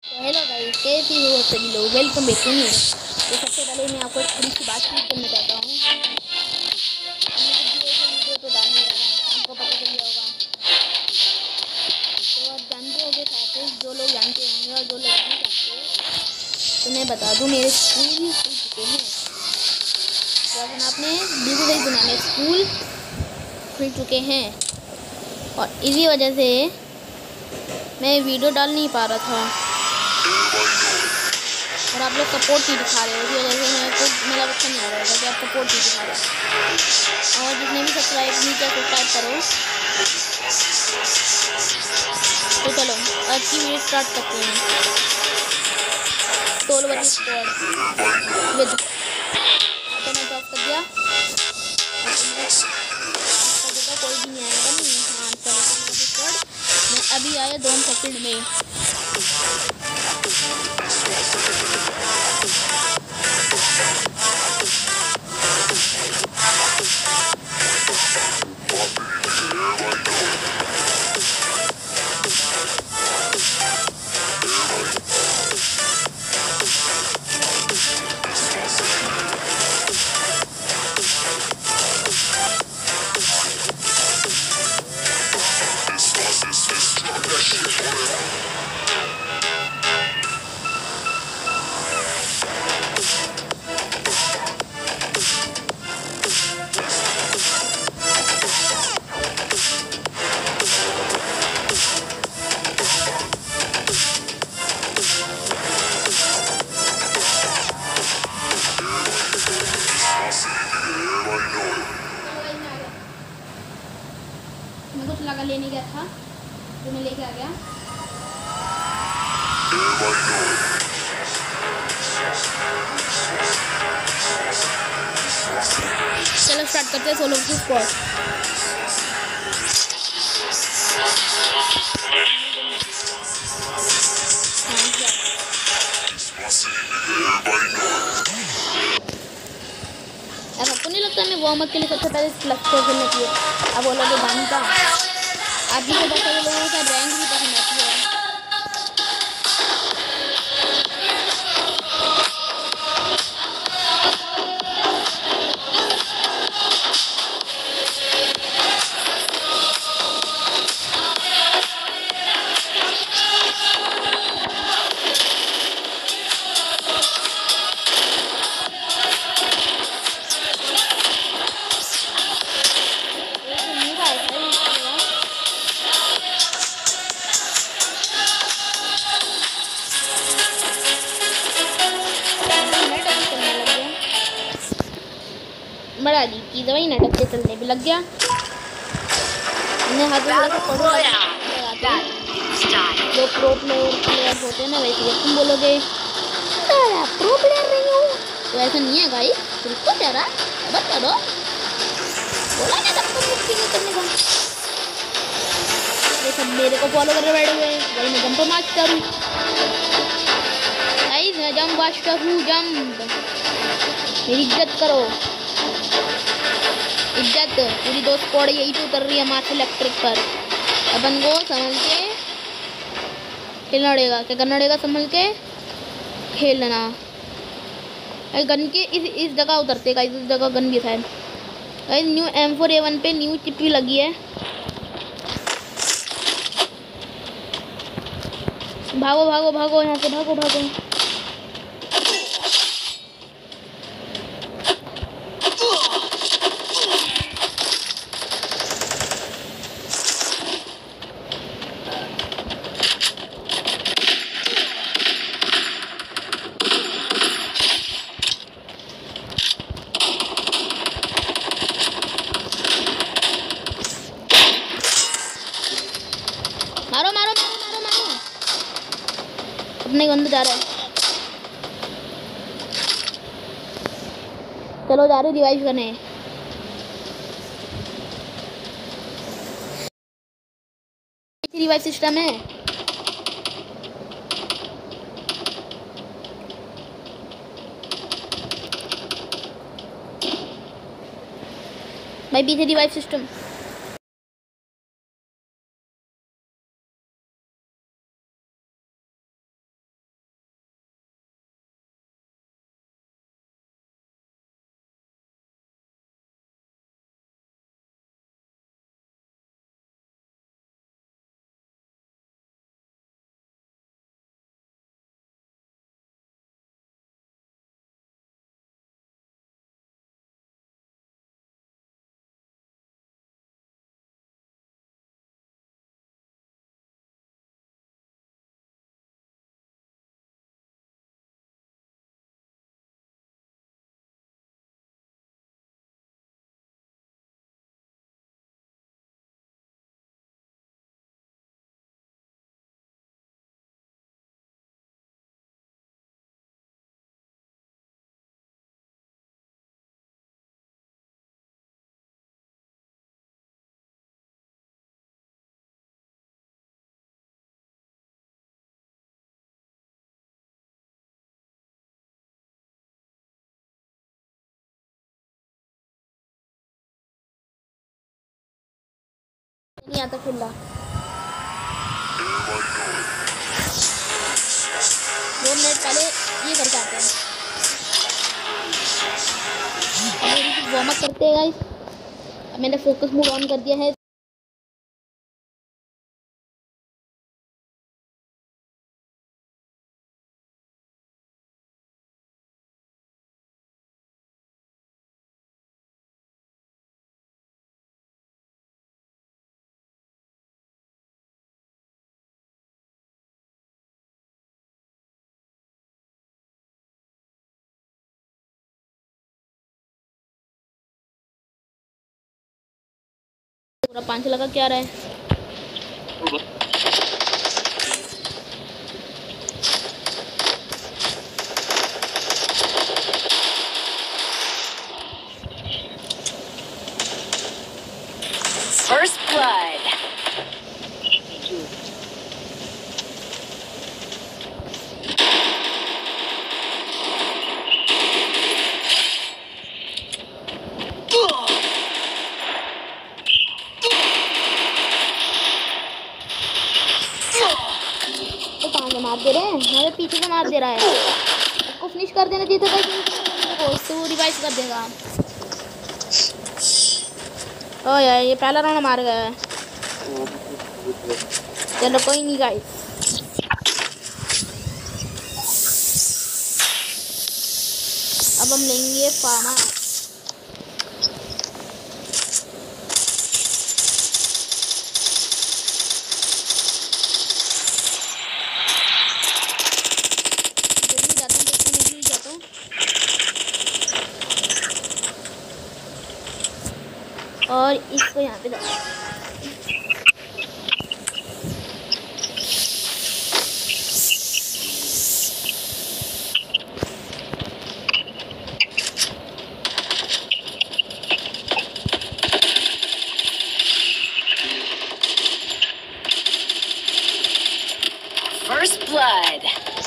तो hello guys, कैसे हो सभी लोग। Welcome back to new. तो सबसे पहले मैं आपको एक थोड़ी सी बातचीत करना चाहता हूँ। वीडियो तो डाल नहीं रहा है, आपको पता चल गया होगा। तो आप जानते होंगे साथ, जो लोग जानते होंगे और जो लोग नहीं जानते, तो मैं बता दूँ, मेरे स्कूल खुल चुके हैं। तो अपन आपने बिल्कुल सही सुना, मेरे स्कूल खुल चुके हैं और इसी वजह से मैं वीडियो डाल नहीं पा रहा था और आप लोग सपोर्ट नहीं दिखा रहे हो। इसी वजह से मेरे को मेरा अच्छा नहीं हो रहा था कि आप सपोर्ट नहीं दिखा रहे। और जिसने भी सब्सक्राइब नहीं किया सब्सक्राइब करो। तो चलो आज की वीडियो स्टार्ट करते हैं। Solo versus squad with internet off कर दिया। कोई भी नहीं आएगा नहीं। हाँ चलो स्क्वाड मैं अभी आया 2 सेकंड में। मैं कुछ लगा लेने गया था जो मैं लेके आ गया। चलो स्टार्ट करते हैं सोलो वर्सेस स्क्वाड। अब आपको नहीं लगता मैं वार्म अप के लिए सबसे पहले प्लस को खेलना चाहिए? अब वो लोग जानता अभी तो बहुत सारे लोगों का रैंक भी पसंद आती है। बड़ा अजीब चीज़ है भाई, नाटक से चलने भी लग गया। मैंने हाथ में जो प्रो प्लेयर होते हैं ना, वैसे तुम बोलोगे प्रो प्लेयर नहीं हूँ, तो ऐसा नहीं है भाई। बिल्कुल जरा अब करो, बोला ना सबको मुक्ति नहीं करने का। ये सब मेरे को फॉलो कर बैठे हुए भाई, मैं जंप मास्टर हूँ गाइस, मैं जंप मास्टर हूँ। जंप मेरी इज्जत करो, इज्जत। पूरी 2 स्क्वाड यही तो उतर रही है मार्च इलेक्ट्रिक पर। अपन को संभल के खेलना पड़ेगा। क्या करना पड़ेगा? संभल के खेलना। गन के इस जगह उतरते का, इस जगह गन भी था। न्यू M4A1 पे न्यू चिप भी लगी है। भागो भागो भागो यहाँ से, भागो भागो। मारो मारो मारो मारो मारो, अपने गंद जा रहा है। चलो जा रहे रिवाइव करने। रिवाइव सिस्टम है। भाई पीछे रिवाइव सिस्टम। नहीं आता खेलना। दो मिनट पहले ये करके आते हैं, वार्म अप करते हैं गाइस। मैंने फोकस मोड ऑन कर दिया है। पूरा 5 लगा क्या रहा है। First blood. तो कहाँ से मार दे रहे हैं, हमारे पीछे से मार दे रहा है। उसको फिनिश कर देना चाहिए था भाई, उससे वो रिवाइव कर देगा। ओ यार ये पहला राउंड मार गया है। चलो कोई नहीं गाइस, अब हम लेंगे फार्मा। और इसको यहाँ पे डाल। First blood.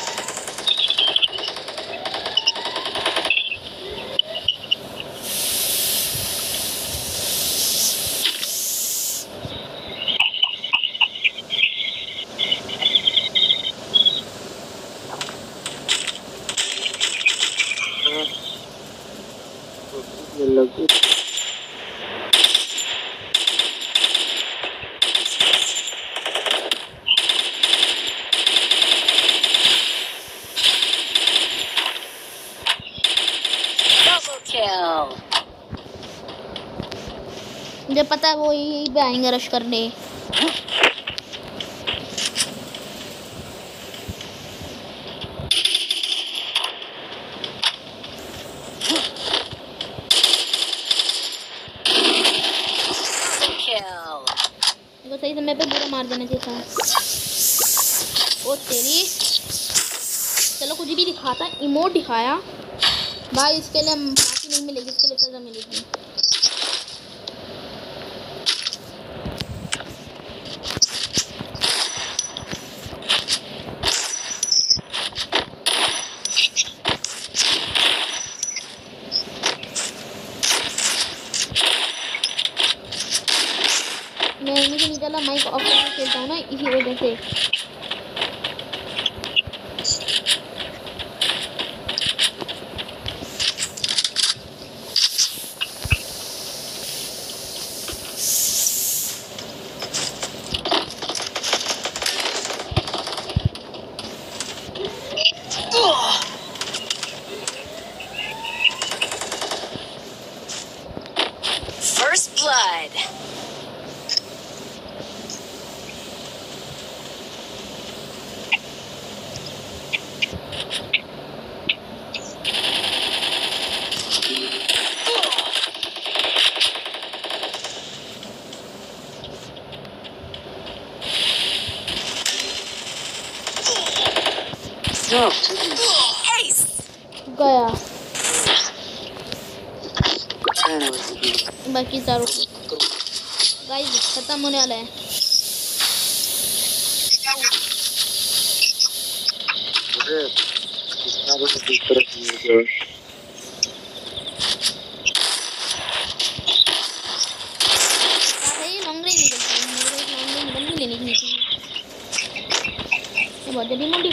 Double kill. मुझे पता है वो यही पे आएंगे रश करने। तो सही समय पे पूरा मार देना चाहिए था। ओ तेरी, चलो कुछ भी दिखाता, इमोट दिखाया भाई, इसके लिए माफी नहीं मिलेगी, इसके लिए सजा मिलेगी। मैं मुझे नहीं चला, माइक ऑफ करके खेलता हूँ ना, इसी वजह से। First blood. Ace. गया बाकी चारों गाइस खत्म होने वाला है। लॉन्ग रेंज निकलती है।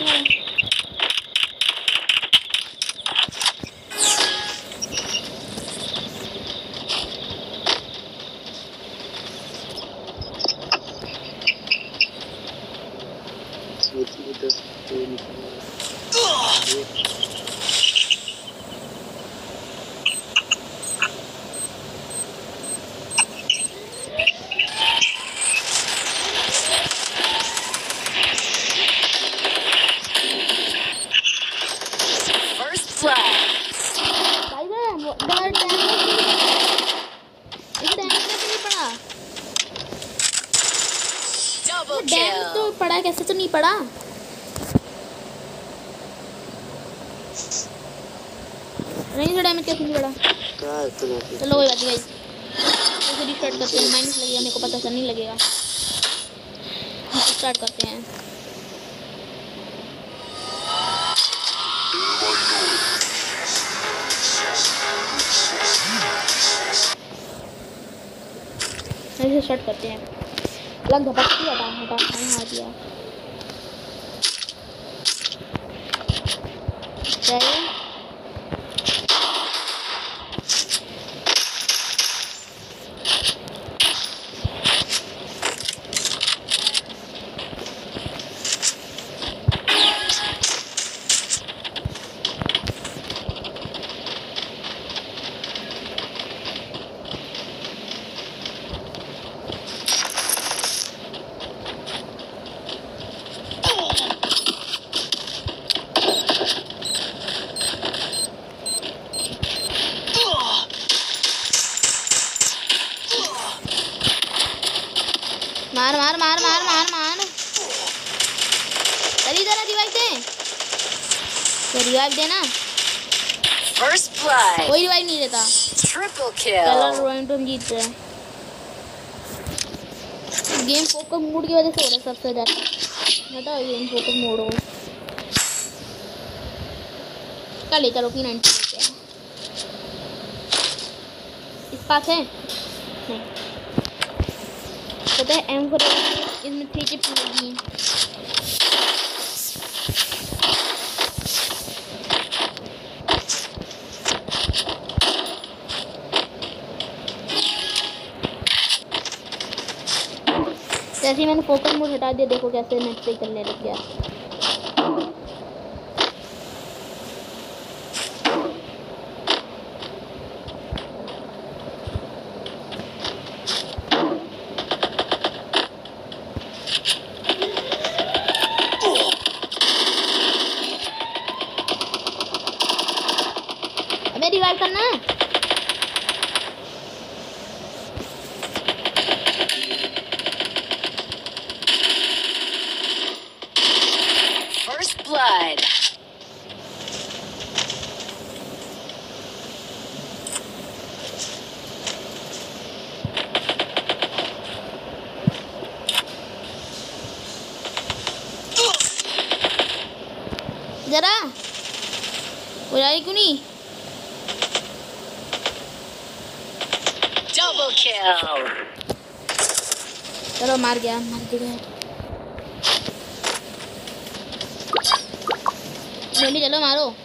First blood. भाई वो डैमेज नहीं पड़ा। Double डैमेज तो kill. पड़ा, कैसे तो नहीं पड़ा। नहीं तो डैमेज कैसे नहीं पड़ा। चलो कोई बात नहीं गाइस, तो रिस्टार्ट करते हैं। माइनस लगेगा मेरे को पता चल नहीं लगेगा। स्टार्ट करते हैं। ऐसे स्टार्ट करते हैं। लग धपक दिया था, हटा हटा दिया। क्या है? मार मार मार मार मार मार। चली जरा रिवाइव दे, तो रिवाइव देना। First blood. कोई रिवाइव नहीं देता। Triple चलो kill. रॉयल तो हम जीत गए। गेम फोकस मोड की वजह से हो रहा है सबसे ज्यादा। बताओ गेम फोकस मोड हो कल चलो की 90 लेते हैं। इस पास है नहीं पता है। एम पर इसमें 3 चिप्स लगी। जैसे ही मैंने फोकस मोड हटा दिया, देखो कैसे नेट पे चलने लग गया। अबे रिवाइव करना। First blood. जरा हो जाएगी क्यों नहीं। Double kill. चलो मार गया, मार दिया। जल्दी चलो मारो।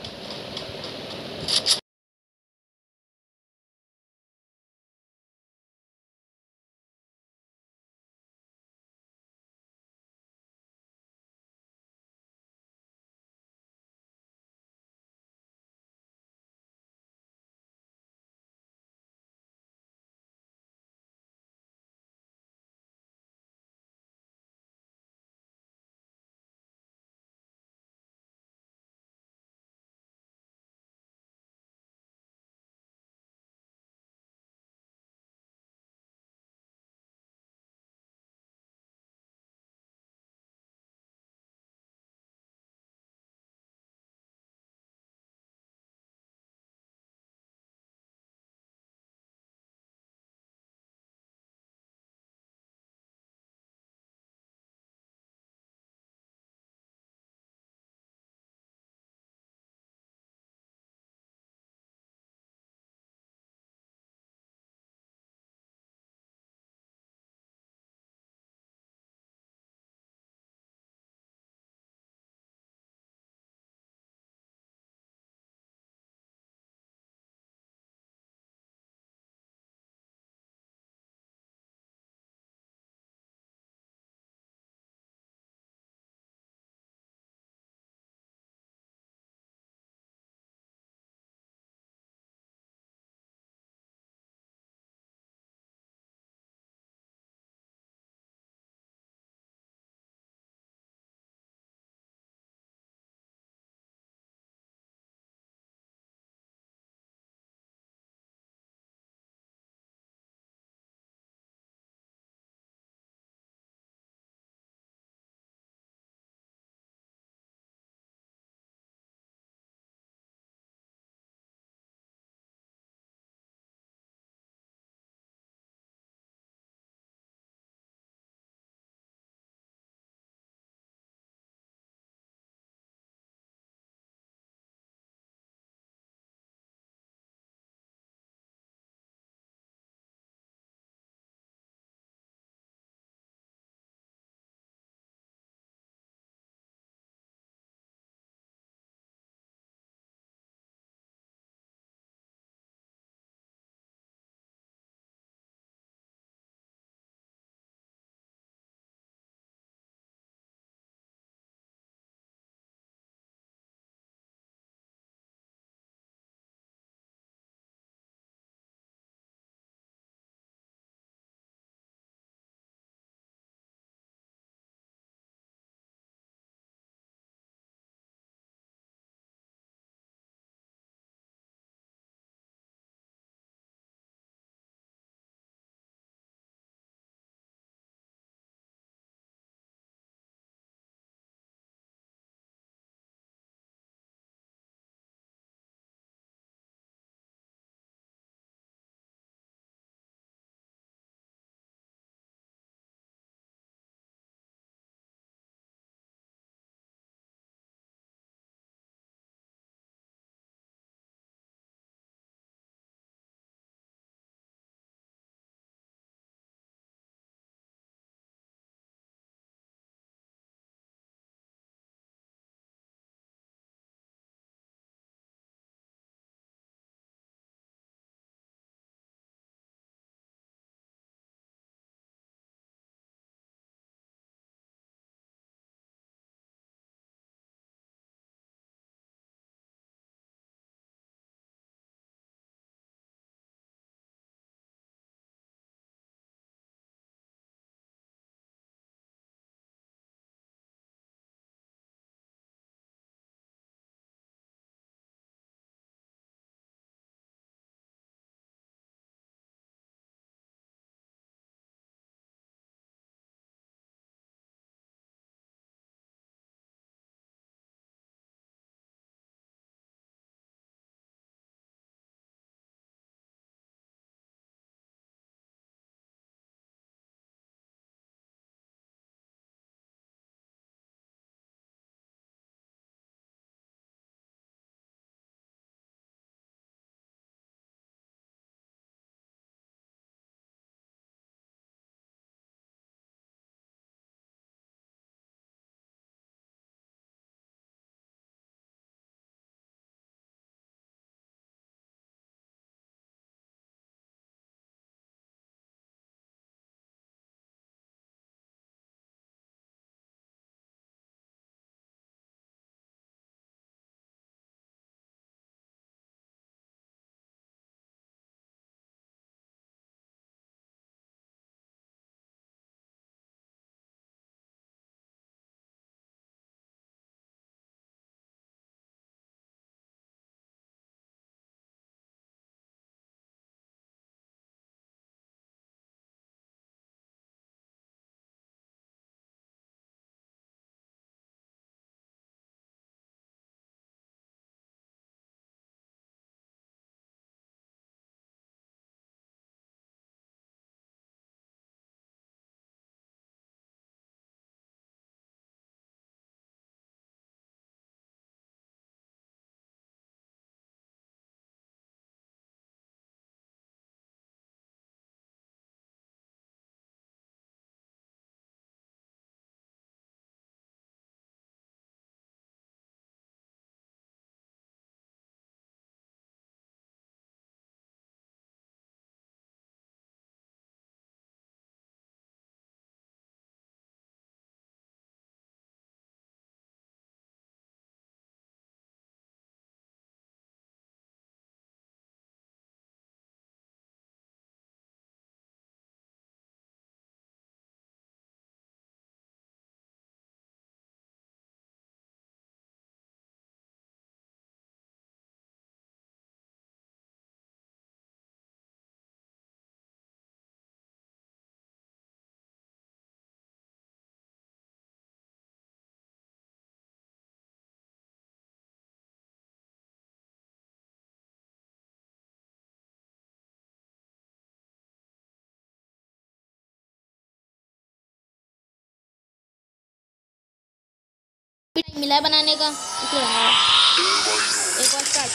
टाइम मिला है बनाने का, इसलिए बनाया। एक और स्टार्ट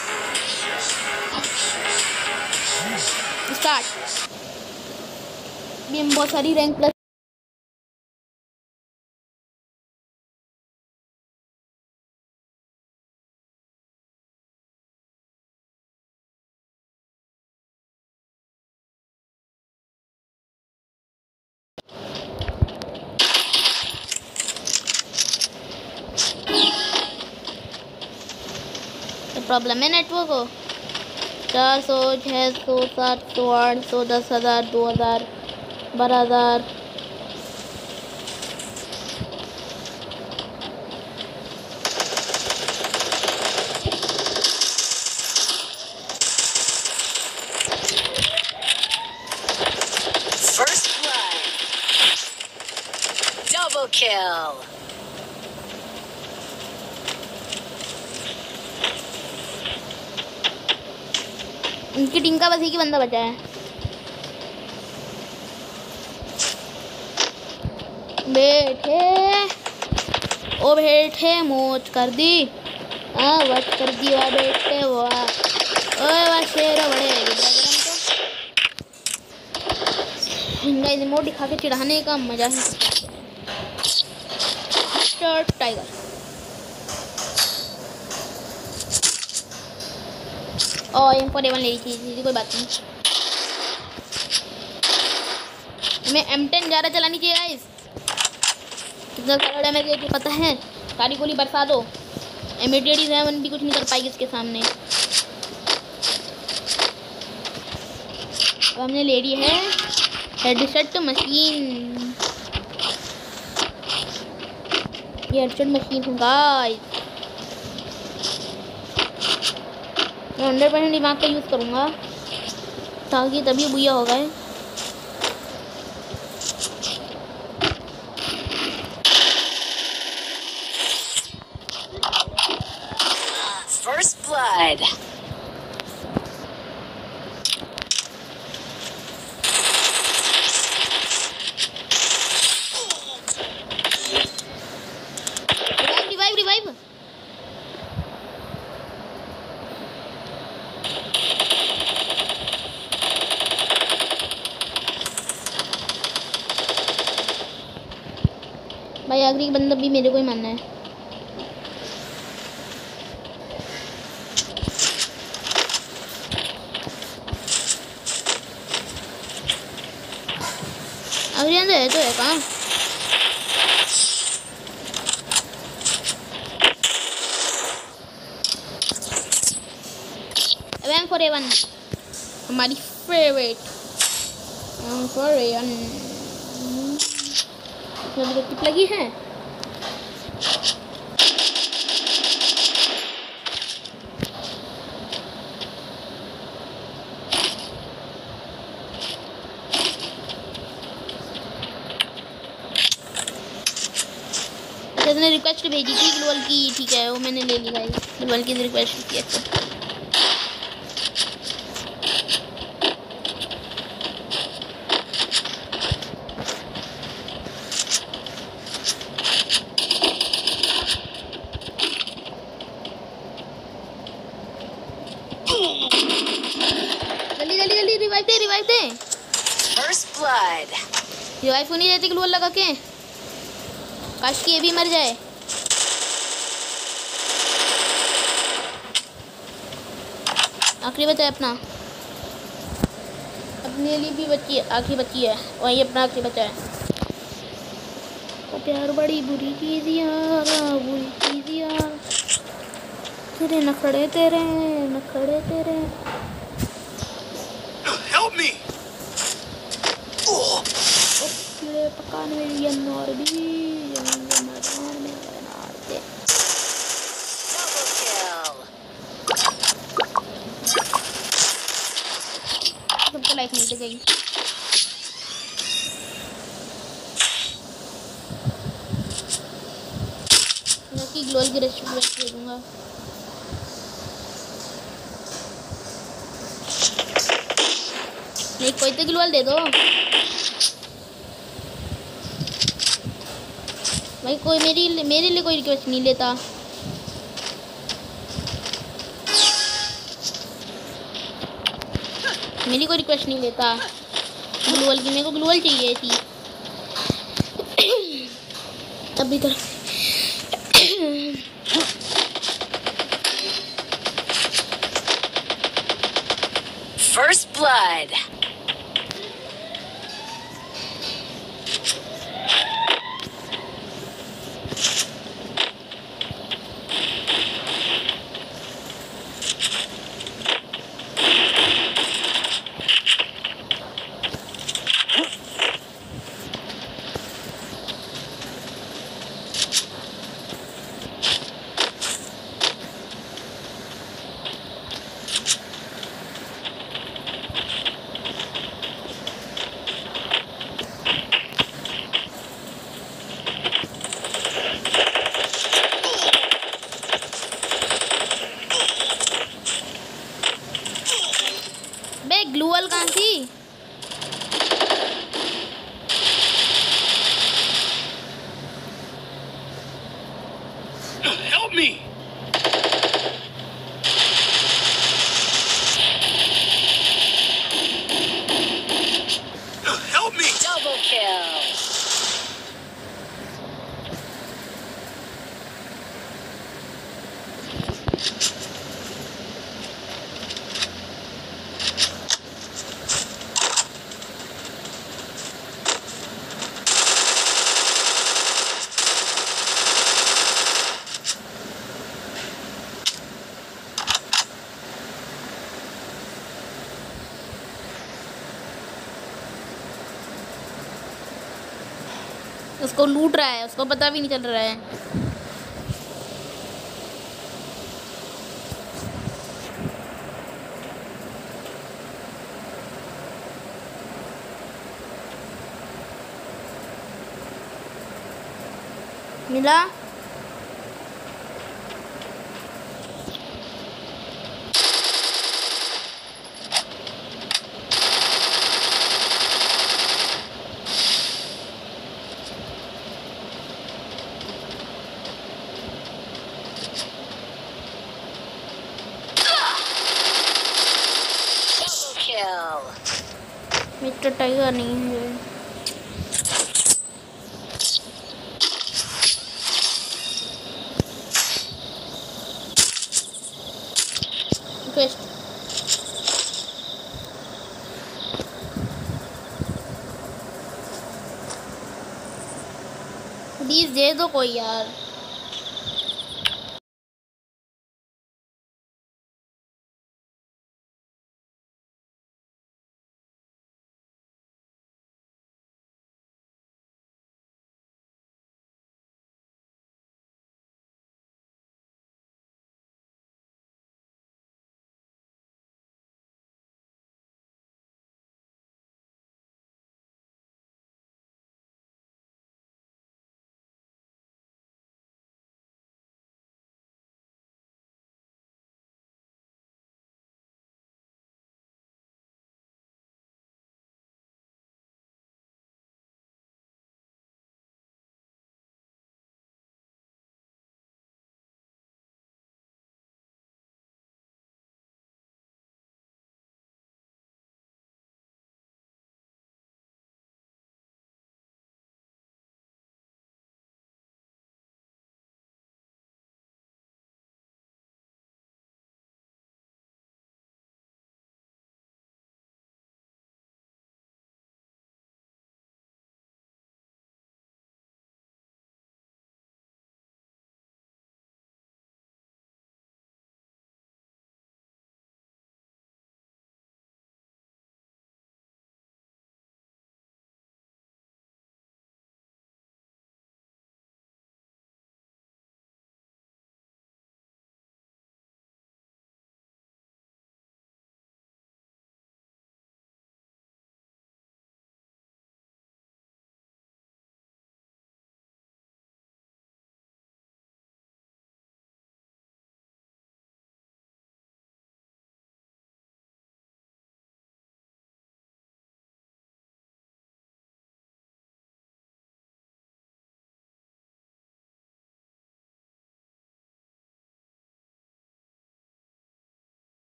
भी हम बहुत सारी रैंक प्लस प्रॉब्लम है नेटवर्क को। 400, 600, 700, 800, 10,000, 2,000, 12,000। First blood. Double kill. उनकी टीम का बस एक ही बंदा बचा है। बैठे ओ बैठे मौज कर दी, वट कर दी वाह बैठे वाह। ओए वाह शेर बड़े इनका रिमोट दिखा के चिढ़ाने का मजा ही टाइगर। और M41 ले ली थी, कोई बात नहीं। हमें M10 ज़्यादा चलानी चाहिए गाइस। कितना सारा डैमेज है पता है। सारी गोली बरसा दो, M87 भी कुछ नहीं कर पाएगी इसके सामने। अब हमने ले ली है हेडशॉट मशीन। ये हेडशॉट मशीन है गाइस। मैं 100% दिमाग का यूज़ करूँगा ताकि तभी बुया होगा। First blood. रिवाइव भाई। आखिरी बंदा भी मेरे को ही मानना है। आखिरी बंदा है तो है कहाँ? M41 हमारी फेवरेट M41 टिप लगी है। उसने रिक्वेस्ट भेजी थी ग्लोबल की, ठीक है वो मैंने ले ली गाइस। ग्लोबल की रिक्वेस्ट की है। जल्दी जल्दी जल्दी रिवाइव दे। First blood. रिवाइव को नहीं देते ग्लोबल लगा के, काश कि ये भी मर जाए। आखिरी बचा है अपना, अपने लिए भी बची है, आखिरी बची है वही अपना आखिरी बचा है। तो प्यार बड़ी बुरी चीज़ यार, बुरी चीज़ यार। तेरे नखड़े तेरे नखड़े तेरे। Help me. ओके पकाने में ये नॉर भी सबको लाइफ मिलती गई। मैं ग्लोबल की रेस्टोरेंट दे दूंगा। नहीं कोई तो ग्लोबल दे दो भाई कोई मेरे लिए कोई रिक्वेस्ट नहीं लेता। मेरी कोई रिक्वेस्ट नहीं लेता ग्लूअल की। मेरे को ग्लूअल चाहिए थी अभी तो। First blood. बे ग्लूअल कहाँ थी? Help me! Help me! Double kill. उसको लूट रहा है, उसको पता भी नहीं चल रहा है। मिला? Double kill. मिस्टर टाइगर नहीं है। रिक्वेस्ट प्लीज दे दो कोई यार।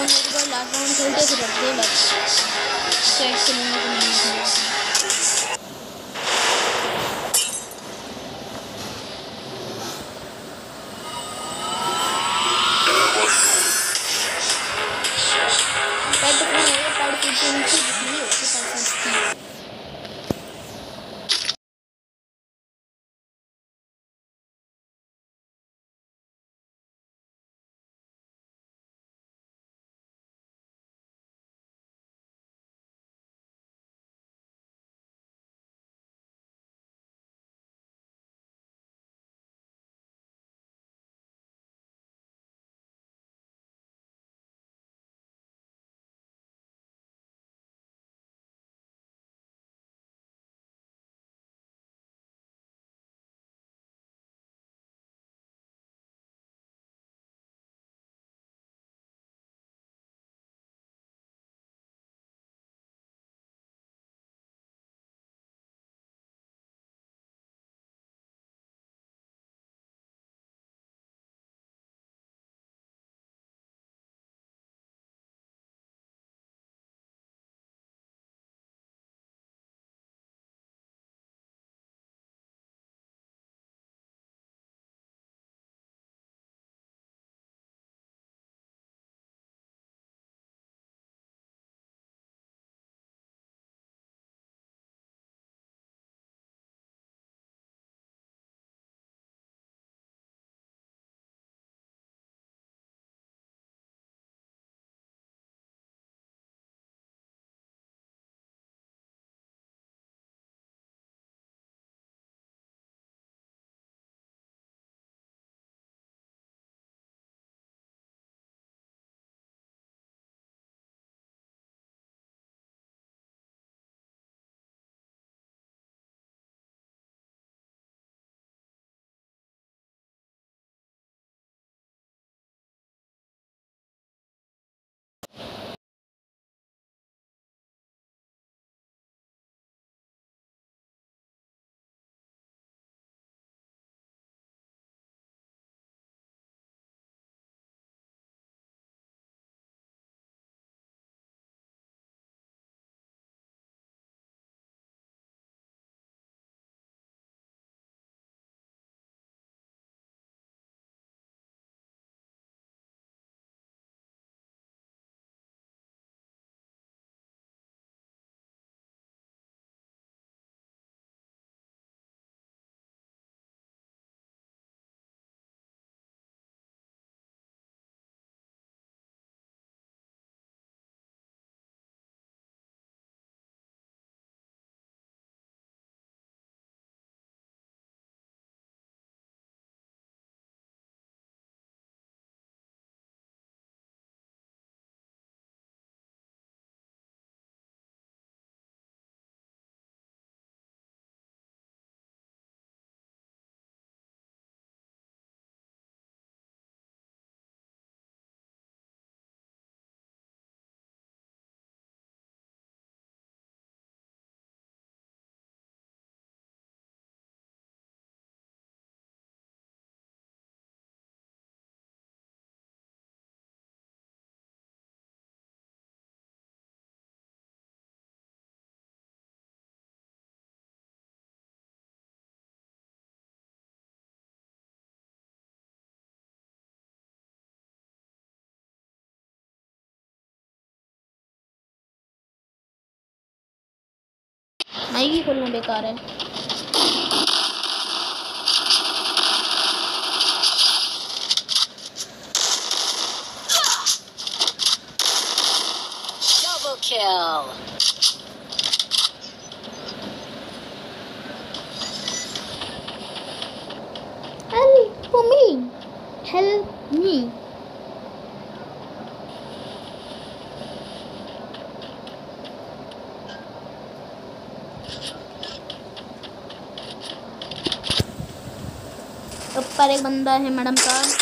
एक बार लास्ट राउंड खेलते फिर रखते हैं बस चेक खेलूंगा तो नहीं खेलूंगा। मैगी खोलना बेकार है। Double kill. Help me! Help me! ऊपर एक बंदा है मैडम साहब।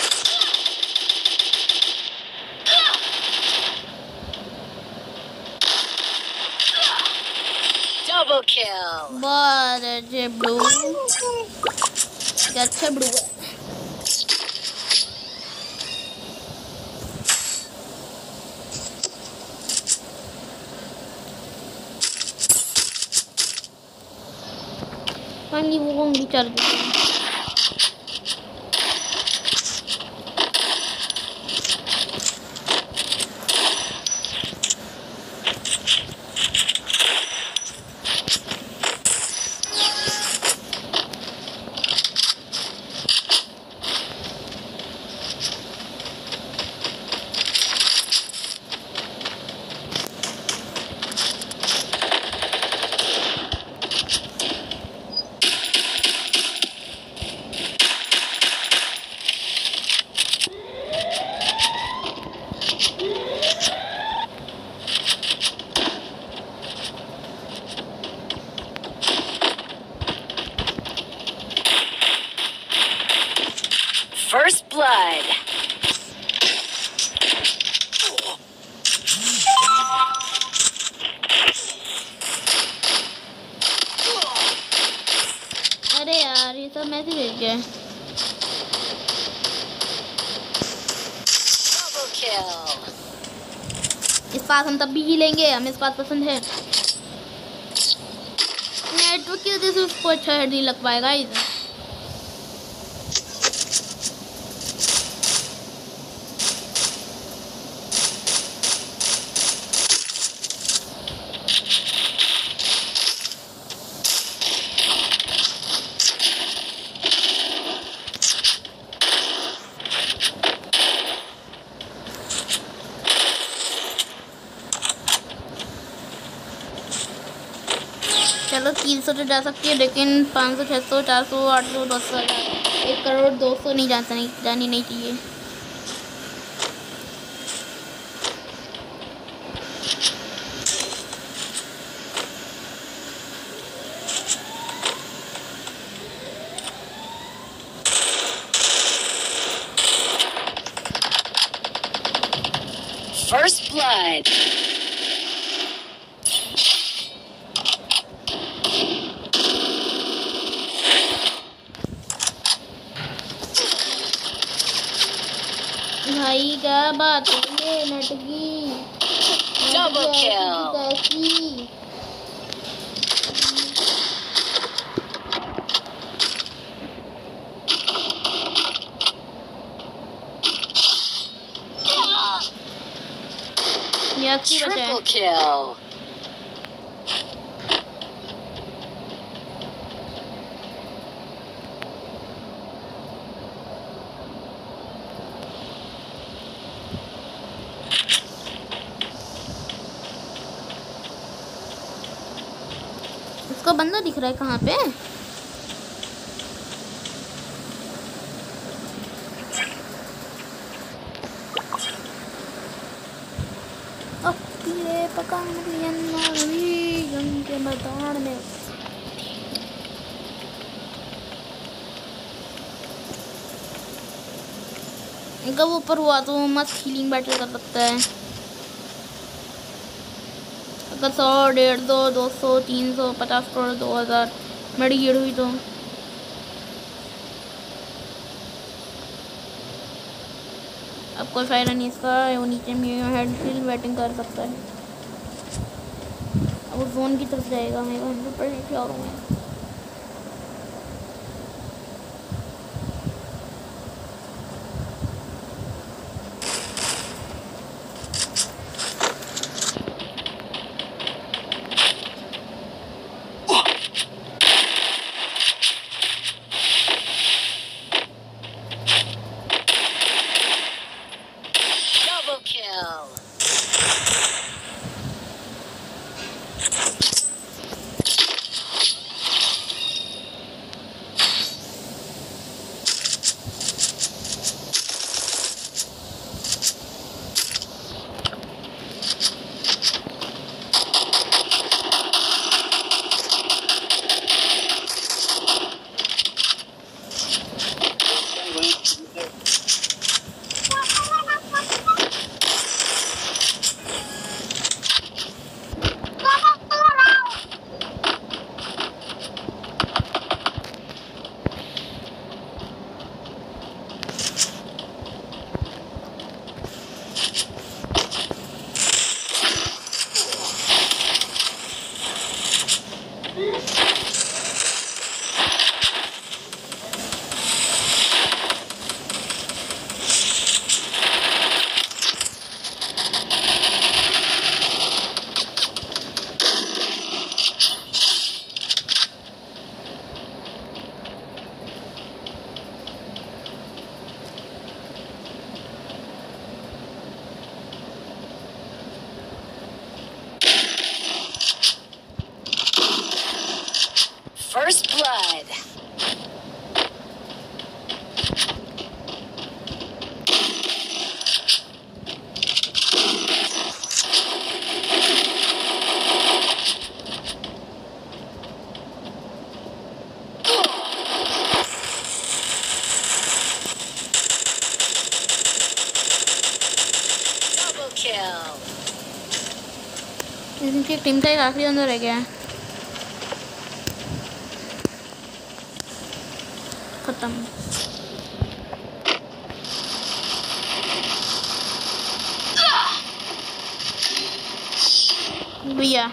Double kill. बहुत अच्छे ब्रू, क्या अच्छा ब्रू है। फाइनली वो होंगी चल गई। First blood. अरे यार ये सब मैसेज भेज गए। Double kill. इस पास हम तब भी ही लेंगे, हमें इस पास पसंद है। नेटवर्क की वजह से उसको अच्छा हेड नहीं लग पाएगा इधर। चलो 300 तो जा सकती है, लेकिन 500, 600, 400, 800, 900, 1 करोड़ 200 नहीं जानी नहीं चाहिए। First blood. भाई क्या बात है ये नेट की। Double kill. कैसी ये अच्छी बचा है। Triple kill. उसका बंदा दिख रहा है कहाँ पे? ये पका के मैदान में इनका वो ऊपर हुआ तो मस्त हीलिंग बैटल कर सकता है। अगर 100, 150, 200, 300, 50 करोड़, 2000 मेरी गिर हुई तो अब कोई फायदा नहीं इसका। वो नीचे में हेड फील्ड बैटिंग कर सकता है। अब वो जोन की तरफ जाएगा। मैं 100% श्योर हूँ। Double kill. एक टीम का एक आखिरी बंदा रह गया है। खत्म। भैया